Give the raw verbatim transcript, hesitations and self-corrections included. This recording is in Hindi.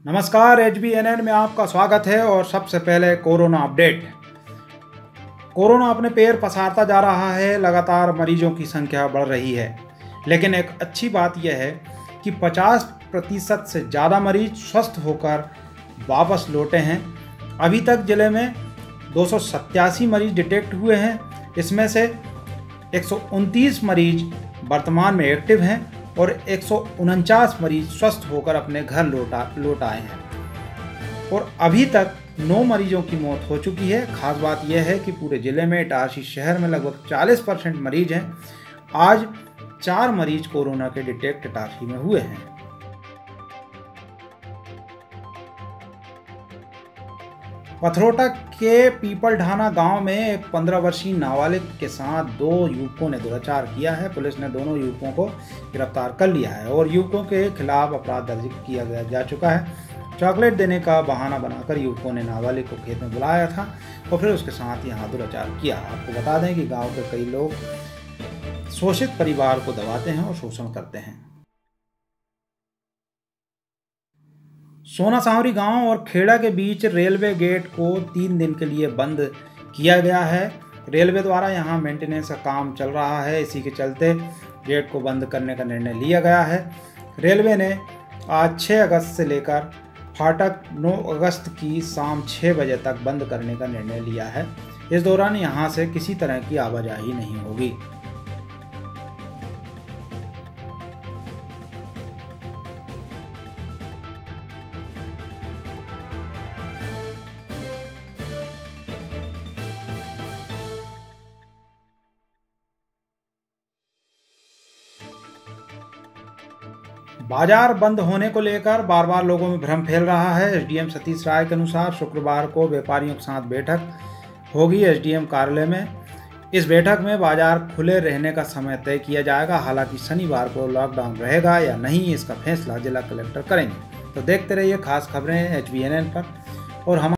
नमस्कार, एच बी एन एन में आपका स्वागत है। और सबसे पहले कोरोना अपडेट। कोरोना अपने पैर पसारता जा रहा है, लगातार मरीजों की संख्या बढ़ रही है। लेकिन एक अच्छी बात यह है कि पचास प्रतिशत से ज़्यादा मरीज स्वस्थ होकर वापस लौटे हैं। अभी तक जिले में दो सौ सत्तासी मरीज डिटेक्ट हुए हैं। इसमें से एक सौ उनतीस मरीज वर्तमान में एक्टिव हैं और एक सौ उनचास मरीज स्वस्थ होकर अपने घर लौटा लौट आए हैं। और अभी तक नौ मरीजों की मौत हो चुकी है। खास बात यह है कि पूरे ज़िले में इटारसी शहर में लगभग चालीस परसेंट मरीज हैं। आज चार मरीज कोरोना के डिटेक्ट इटारसी में हुए हैं। पथरोटा के पीपल ढाना गांव में एक पंद्रह वर्षीय नाबालिग के साथ दो युवकों ने दुराचार किया है। पुलिस ने दोनों युवकों को गिरफ्तार कर लिया है और युवकों के खिलाफ अपराध दर्ज किया गया जा चुका है। चॉकलेट देने का बहाना बनाकर युवकों ने नाबालिग को खेत में बुलाया था और फिर उसके साथ यहाँ दुराचार किया। आपको बता दें कि गाँव के कई लोग शोषित परिवार को दबाते हैं और शोषण करते हैं। सोना सांवरी गांव और खेड़ा के बीच रेलवे गेट को तीन दिन के लिए बंद किया गया है। रेलवे द्वारा यहां मेंटेनेंस का काम चल रहा है, इसी के चलते गेट को बंद करने का निर्णय लिया गया है। रेलवे ने आज छह अगस्त से लेकर फाटक नौ अगस्त की शाम छह बजे तक बंद करने का निर्णय लिया है। इस दौरान यहां से किसी तरह की आवाजाही नहीं होगी। बाजार बंद होने को लेकर बार बार लोगों में भ्रम फैल रहा है। एसडीएम सतीश राय के अनुसार शुक्रवार को व्यापारियों के साथ बैठक होगी एसडीएम कार्यालय में। इस बैठक में बाजार खुले रहने का समय तय किया जाएगा। हालांकि शनिवार को लॉकडाउन रहेगा या नहीं, इसका फैसला जिला कलेक्टर करेंगे। तो देखते रहिए खास खबरें एच बी एन एन पर। और हम